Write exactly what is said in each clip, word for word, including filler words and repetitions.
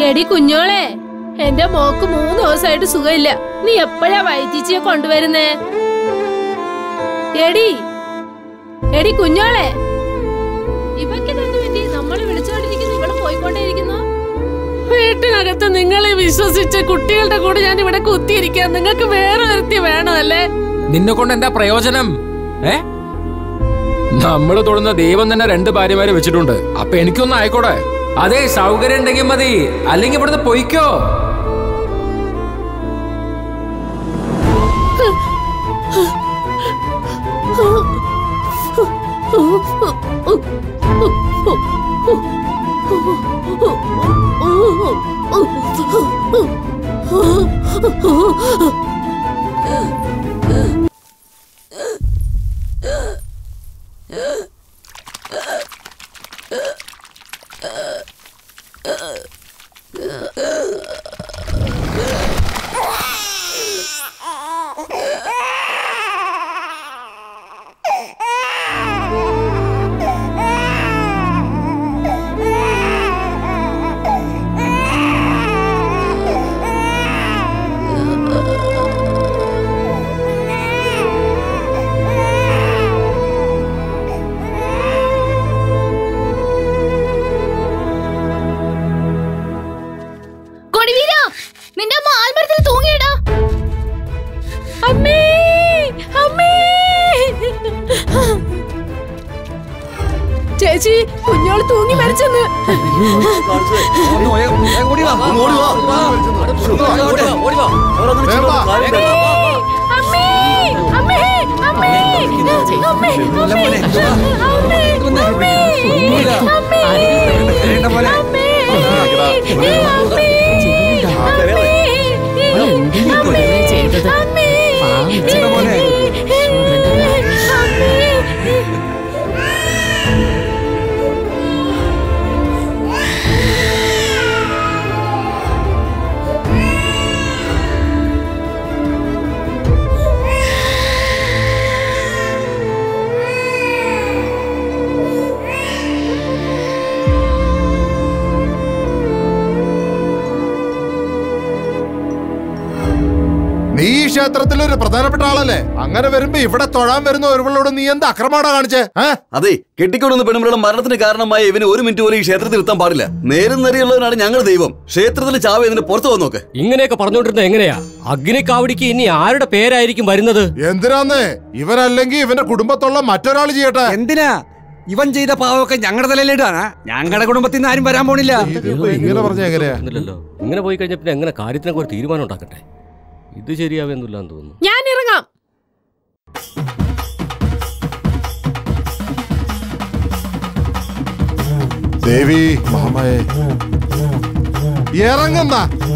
എടി കുഞ്ഞോളെ, എന്റെ മോക്ക് മൂന്ന് ദിവസമായിട്ട് സുഖമില്ല. നീ എപ്പോഴാ വൈദ്യച്ചിയെ കൊണ്ടുവരുന്നേ? എടി എടി കുഞ്ഞോളെ, ഇവക്ക് തന്നെ വേണ്ടി നമ്മള് വിളിച്ചോണ്ടിരിക്കുന്നു, ഇവിടെ പോയിക്കൊണ്ടേയിരിക്കുന്നു. വീട്ടിനകത്ത് നിങ്ങളെ വിശ്വസിച്ച കുട്ടികളുടെ കൂടെ ഞാൻ ഇവിടെ കുത്തിയിരിക്കാൻ നിങ്ങൾക്ക് വേറെ ഒരുത്തി വേണമല്ലേ? നിന്നെ കൊണ്ട് എന്താ പ്രയോജനം? ഏ നമ്മള് തൊടുന്ന ദൈവം തന്നെ രണ്ട് ഭാര്യമാരെ വെച്ചിട്ടുണ്ട്. അപ്പൊ എനിക്കൊന്നും ആയിക്കോട്ടെ. അതെ, സൗകര്യം ഉണ്ടെങ്കിൽ മതി, അല്ലെങ്കിൽ ഇവിടുന്ന് പൊയ്ക്കോ. ചേച്ചി, കുഞ്ഞോള് തൂങ്ങി മരിച്ചെന്ന്. നീ ഈ ക്ഷേത്രത്തിലൊരു പ്രധാനപ്പെട്ട ആളല്ലേ? അങ്ങനെ വരുമ്പോ ഇവിടെ തൊഴാൻ വരുന്ന ഒരുവളോട് നീ എന്താ അക്രമാടാ കാണിച്ചേ? അതെ, കെട്ടിക്കൊടുന്ന പെണ്ണുങ്ങളുടെ മരണത്തിന് കാരണമായ ഇവന് ഒരു മിനിറ്റ് പോലും ഈ ക്ഷേത്രത്തിൽ എത്താൻ പാടില്ല. നേരം നേരെയുള്ളവനാണ് ഞങ്ങൾ ദൈവം. ക്ഷേത്രത്തിൽ ചാവ ഇതിന് പുറത്തു വന്ന് നോക്ക്. ഇങ്ങനെയൊക്കെ പറഞ്ഞോണ്ടിരുന്ന എങ്ങനെയാ? അഗ്നിക്കാവടിക്ക് ഇനി ആരുടെ പേരായിരിക്കും വരുന്നത്? എന്തിനാന്ന്? ഇവനല്ലെങ്കിൽ ഇവന്റെ കുടുംബത്തുള്ള മറ്റൊരാൾ ചെയ്യട്ടെ. എന്തിനാ? ഇവൻ ചെയ്ത പാവമൊക്കെ ഞങ്ങളുടെ തലയിലിടാനാ? ഞങ്ങളുടെ കുടുംബത്തിൽ നിന്ന് ആരും വരാൻ പോണില്ല. ഇങ്ങനെ പറഞ്ഞ എങ്ങനെയാ? ഇങ്ങനെ പോയി കഴിഞ്ഞ പിന്നെ എങ്ങനെ കാര്യത്തിനൊക്കെ ഒരു തീരുമാനം ഉണ്ടാക്കട്ടെ? ഇത് ശരിയാവുന്നില്ലാന്ന് തോന്നുന്നു. ഞാൻ ഇറങ്ങാം. ദേവി മഹാമായേ, ഇറങ്ങുന്ന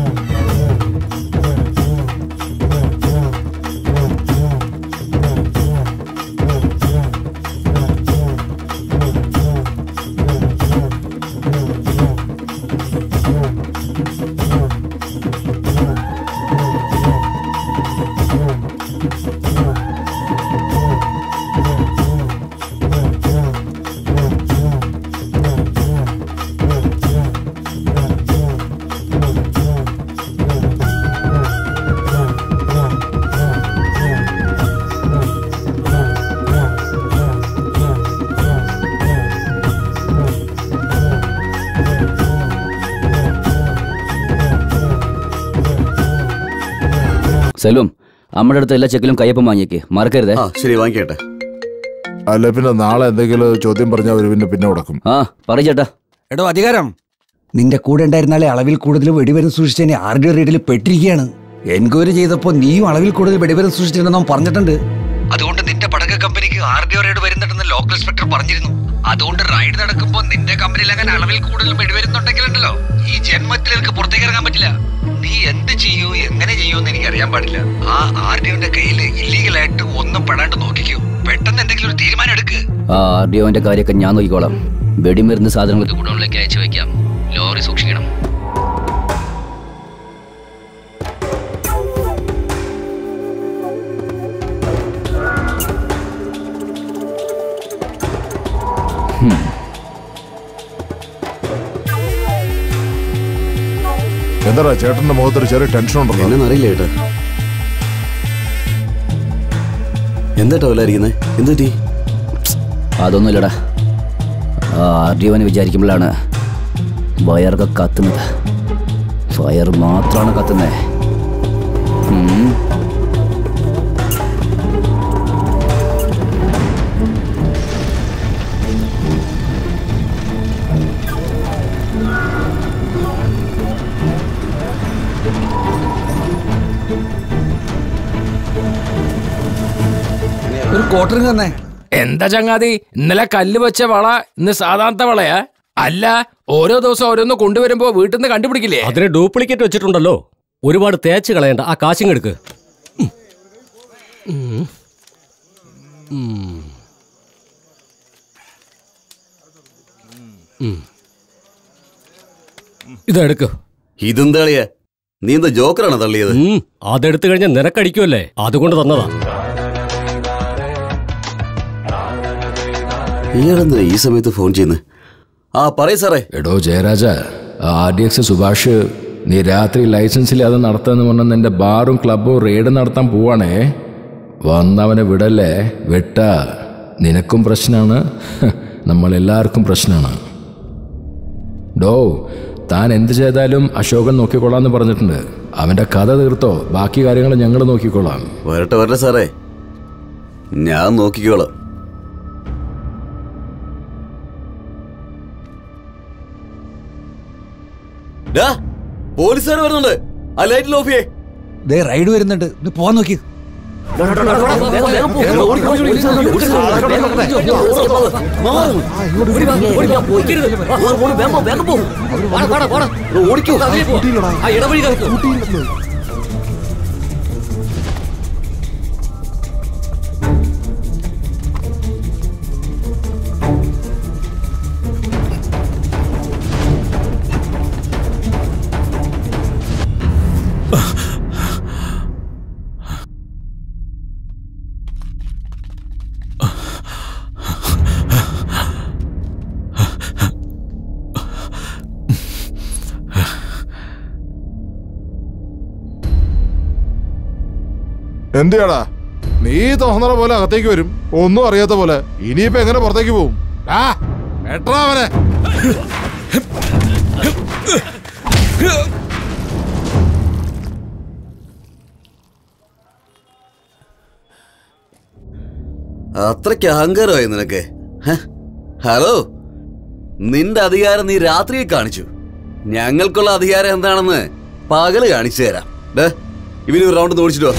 സെൽവം, നമ്മുടെ അടുത്ത് എല്ലാ ചെക്കിലും കയ്യപ്പം വാങ്ങിയേക്ക്, മറക്കരുതേ. ശരി, വാങ്ങിക്കട്ടെ. അല്ല പിന്നെ നാളെ എന്തെങ്കിലും ചോദ്യം പറഞ്ഞാൽ ഒരു പിന്നെ പിന്നെ ഉടക്കും. ആ പറയ് ചേട്ടാ. എടോ അധികാരം, നിന്റെ കൂടെ ഉണ്ടായിരുന്നാലേ അളവിൽ കൂടുതൽ വെടിമരുന്ന് സൂക്ഷിച്ചതിനെ ആർ ഡി റെയ്ഡിൽ പെട്ടിരിക്കുകയാണ്. എൻക്വയറി ചെയ്തപ്പോ നീയും അളവിൽ കൂടുതൽ വെടിമരുന്ന് സൂക്ഷിച്ചിട്ടുണ്ടെന്ന് പറഞ്ഞിട്ടുണ്ട്. അതുകൊണ്ട് നിന്റെ പടക്ക കമ്പനിക്ക് ആർ ഡി റെയ്ഡ് വരുന്നുണ്ടെന്ന് ലോക്കൽ ഇൻസ്പെക്ടർ പറഞ്ഞിരുന്നു. അതുകൊണ്ട് റൈഡ് നടക്കുമ്പോ നിന്റെ കമ്പനിയിൽ അങ്ങനെ അളവിൽ കൂടുതൽ വെടിമരുന്നുണ്ടെങ്കിലുണ്ടല്ലോ ഈ ജന്മത്തിൽ എനിക്ക് പുറത്തേക്ക് ഇറങ്ങാൻ പറ്റില്ല. നീ എന്ത് ചെയ്യൂ, എങ്ങനെ ചെയ്യൂന്ന് എനിക്ക് അറിയാൻ പാടില്ല. ആ ആർ ഡി ഒന്റെ കയ്യിൽ ഇല്ലീഗലായിട്ട് ഒന്നും പെടാണ്ട് നോക്കിക്കോ. പെട്ടെന്ന് എന്തെങ്കിലും ഒരു തീരുമാനം എടുക്ക്. ആ ആർ ഡി ഒന്റെ കാര്യമൊക്കെ ഞാൻ നോക്കിക്കോളാം. വെടിമരുന്ന് സാധനങ്ങൾ ഗുഡൌണിലേക്ക് അയച്ചു വയ്ക്കാം. ലോറി സൂക്ഷിക്കണം. എന്താ ചേട്ടന്റെ മുഖത്തൊരു ചെറിയ ടെൻഷൻ ഉണ്ടല്ലോ? എന്നറിയില്ല ഏട്ടാ. എന്താ വല്ലായിരിക്കുന്നേ? എന്തുപറ്റി? അതൊന്നുമില്ലടാ. ആ ആർ ഡി ഒനെ വിചാരിക്കുമ്പോഴാണ് വയറൊക്കെ കത്തുന്നത്. ഫയർ മാത്രമാണ് കത്തുന്നത്. ഒരു ക്വാർട്ടറിങ് തന്നെ. എന്താ ചങ്ങാതി, ഇന്നലെ കല്ല് വെച്ച വള ഇന്ന് സാധാരണ വളയാ? അല്ല, ഓരോ ദിവസം ഓരോന്ന് കൊണ്ടുവരുമ്പോ വീട്ടിൽ നിന്ന് കണ്ടുപിടിക്കില്ലേ? അതിന് ഡ്യൂപ്ലിക്കേറ്റ് വെച്ചിട്ടുണ്ടല്ലോ. ഒരുപാട് തേച്ച് കളയണ്ട. ആ കാശിങ് എടുക്ക്. ഇതെടുക്ക്. ഇതെന്താ കളിയാ? നീ എന്താ ജോക്കറാണോ തള്ളിയത്? അതെടുത്തു കഴിഞ്ഞാൽ നിനക്കടിക്കുമല്ലേ, അതുകൊണ്ട് തന്നതാ. ഇയാളെന്താ ഈ സമയത്ത് ഫോൺ ചെയ്യുന്നത്? ആ പറയ സാറേ. എടോ ജയരാജ, ആർ ഡി എക്സ് സുഭാഷ്, നീ രാത്രി ലൈസൻസ് ഇല്ലാതെ നടത്താന്ന് പറഞ്ഞ നിന്റെ ബാറും ക്ലബും റെയ്ഡ് നടത്താൻ പോവാണേ. വന്നവനെ വിടല്ലേ, വിട്ട നിനക്കും പ്രശ്നമാണ്, നമ്മളെല്ലാവർക്കും പ്രശ്നമാണ്. ഡോ, താൻ എന്ത് ചെയ്താലും അശോകൻ നോക്കിക്കൊള്ളാന്ന് പറഞ്ഞിട്ടുണ്ട്. അവന്റെ കഥ തീർത്തോ, ബാക്കി കാര്യങ്ങൾ ഞങ്ങൾ നോക്കിക്കോളാം. വരട്ടെ വരട്ടെ സാറേ, ഞാൻ നോക്കിക്കോളാം. പോലീസുകാർ വരുന്നുണ്ട്, ആ ലൈറ്റിൽ ഓഫ് ചെയ്യേ. ദേ റൈഡ് വരുന്നുണ്ട്, പോവാൻ നോക്കി. എന്തിയാടാ നീ തോന്നണ പോലെ അകത്തേക്ക് വരും, ഒന്നും അറിയാത്ത പോലെ. ഇനിയിപ്പോ എങ്ങനെ പുറത്തേക്ക് പോവും? അവനെ അത്രയ്ക്ക് അഹങ്കാരമായി നിനക്ക്? ഹലോ, നിന്റെ അധികാരം നീ രാത്രിയിൽ കാണിച്ചു. ഞങ്ങൾക്കുള്ള അധികാരം എന്താണെന്ന് പകല് കാണിച്ചു തരാം. ഇവന് ഒരു റൗണ്ട് ഓടിച്ചിട്ടോ.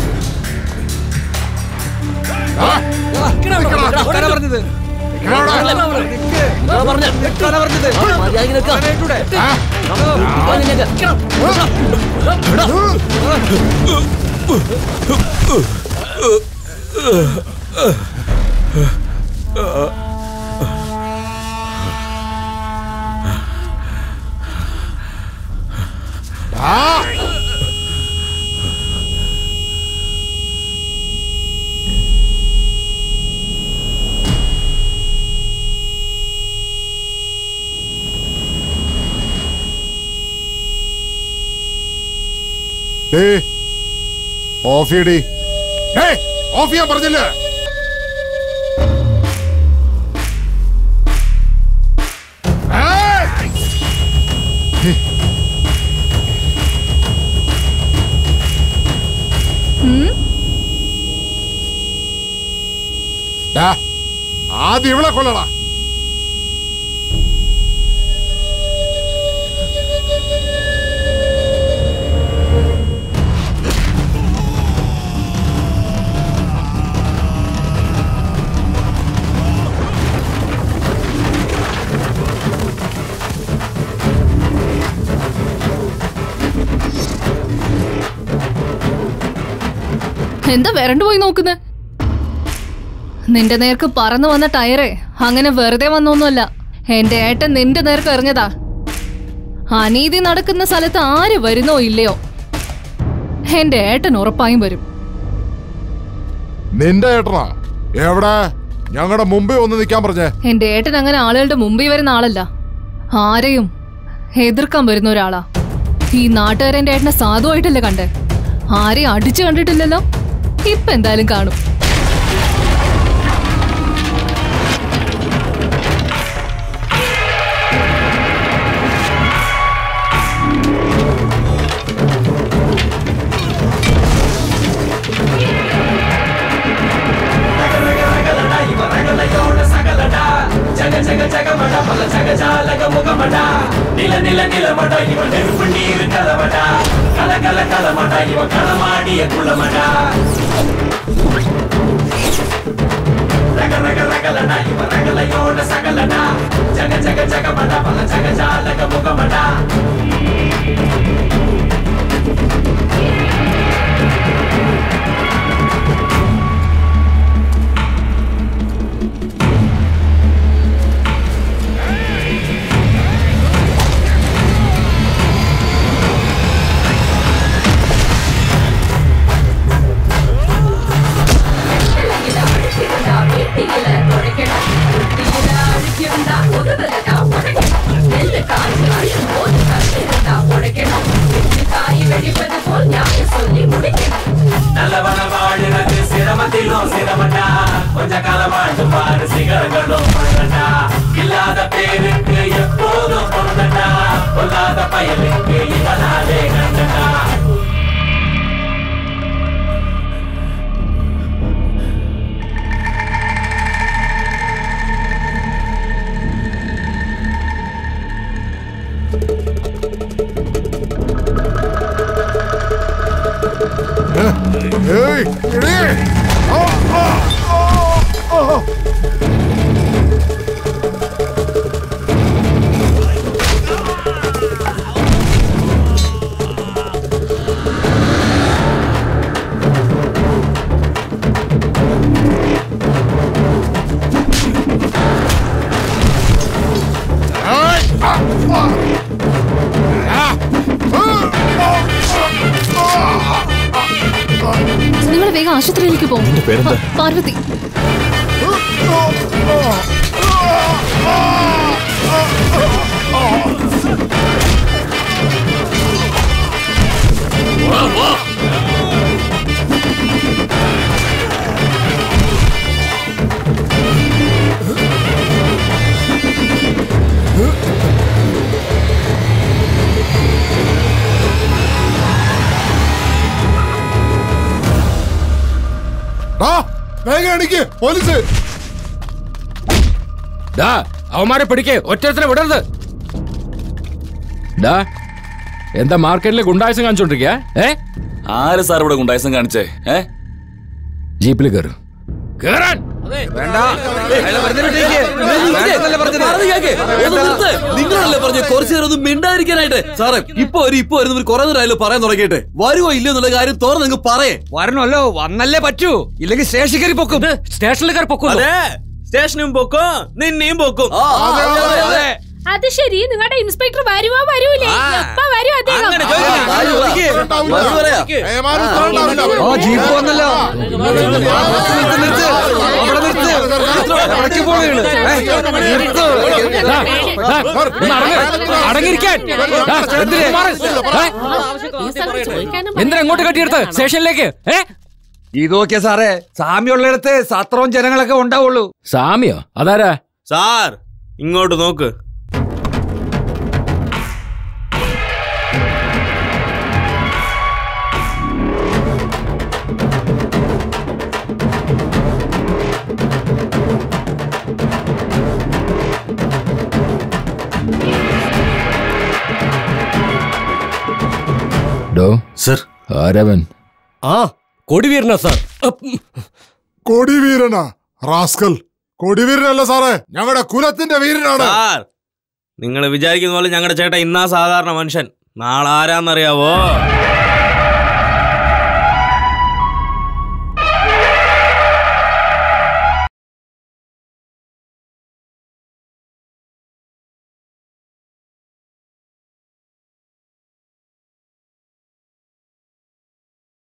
ഓഫ് ചെയ്യടി. ഓഫ് ചെയ്യാൻ പറഞ്ഞില്ലേ? ആദ്യം ഇവിടെ കൊള്ളടാ. എന്താ വരണ്ടു പോയി നോക്കുന്നത്? നിന്റെ നേർക്ക് പറന്നു വന്ന ടയറെ അങ്ങനെ വെറുതെ വന്നൊന്നുമല്ല. എന്റെ ഏട്ടൻ നിന്റെ നേർക്ക് എറിഞ്ഞതാ. അനീതി നടക്കുന്ന സ്ഥലത്ത് ആര് വരുന്നോ ഇല്ലയോ, എന്റെ ഏട്ടൻ ഉറപ്പായും വരും. നിന്റെ ഏട്ടനാ എവിടെ? ഞങ്ങളുടെ മുമ്പിൽ ഒന്ന് നിൽക്കാൻ പറഞ്ഞേ. എന്റെ ഏട്ടൻ അങ്ങനെ ആളുകളുടെ മുമ്പിൽ വരുന്ന ആളല്ല, ആരെയും എതിർക്കാൻ വരുന്ന ഒരാളാ. ഈ നാട്ടുകാരൻ്റെ ഏട്ടനെ സാധുവായിട്ടല്ലേ കണ്ടേ? ആരെയും അടിച്ചു കണ്ടിട്ടില്ലല്ലോ. ഇപ്പൊ എന്തായാലും കാണും. நில நில நிலமடா இவன் நெருப்பு நீர் கலவடா கல கல கலமடா இவன் களமாடிய குளமடா ரக ரக ரகலடா இவன் ரகலையோட சகலடா ஜக ஜக ஜகமடா பல ஜக ஜாலக முகமடா நல்லவன வாழினது சிரமத்திலும் சிரமண்டா கொஞ்ச காலம் வாழ்ந்து பாரு சிகரங்களும் பொழுதண்டா இல்லாத பேருக்கு எப்போதும் பொழுதண்டா பொல்லாத பயலுக்கு இவனாலே கண்டண்டா Hey! Hey! Oh! Oh! Oh! Oh! നിങ്ങൾ വേഗം ആശുപത്രിയിലേക്ക് പോകും. പാർവതി പോലീസ് അവന്മാരെ പിടിക്കേ, ഒറ്റത്തിന് വിടരുത്. എന്താ മാർക്കറ്റിലെ ഗുണ്ടായസം കാണിച്ചോണ്ടിരിക്കുക? ഏ ആര് സാർ ഇവിടെ ഗുണ്ടായസം കാണിച്ചേ? ഏ ജീപ്പിൽ കയറും. കേറാൻ നിങ്ങളല്ലേ പറഞ്ഞു കുറച്ചു നേരം ഒന്നും മിണ്ടായിരിക്കാനായിട്ട്? സാറേ ഇപ്പൊ ഒരു ഇപ്പൊ വരുന്നവർ കുറെ നേരമായാലും പറയാൻ തുടങ്ങിയിട്ട് വരുവോ ഇല്ലോ എന്നുള്ള കാര്യം തുറന്ന് നിങ്ങൾ പറയേ. വരണല്ലോ, വന്നല്ലേ പറ്റൂ, ഇല്ലെങ്കിൽ സ്റ്റേഷൻ കയറി പൊക്കും. സ്റ്റേഷനിൽ കയറി പൊക്കും. അതെ, സ്റ്റേഷനും പൊക്കും, നിന്നെയും പൊക്കും. അത് ശരി. നിങ്ങളുടെ ഇൻസ്പെക്ടർ വരുവോ വരൂലേ? എപ്പ വരും അദ്ദേഹം? ജീപ്പ് വന്നല്ലോ. അടങ്ങിയിരിക്കാൻ എന്തിനാ അങ്ങോട്ട് കട്ടിയെടുത്ത് സ്റ്റേഷനിലേക്ക്? ഏ ഇതൊക്കെ സാറേ, സാമ്യമുള്ളിടത്ത് സത്രവും ജനങ്ങളൊക്കെ ഉണ്ടാവുള്ളൂ. സാമ്യോ? അതാരാ? സാർ ഇങ്ങോട്ട് നോക്ക്. സർ ആരവൻ? ആ കൊടിവീരനാ സാർ. കൊടിവീരനാ? റാസ്കൽ, കൊടിവീരനല്ല സാറേ, ഞങ്ങളുടെ കുലത്തിന്റെ വീരനാണ്. സാർ നിങ്ങൾ വിചാരിക്കുന്ന പോലെ ഞങ്ങളുടെ ചേട്ടൻ ഇന്നാ സാധാരണ മനുഷ്യൻ. നാളെ ആരാന്നറിയാവോ?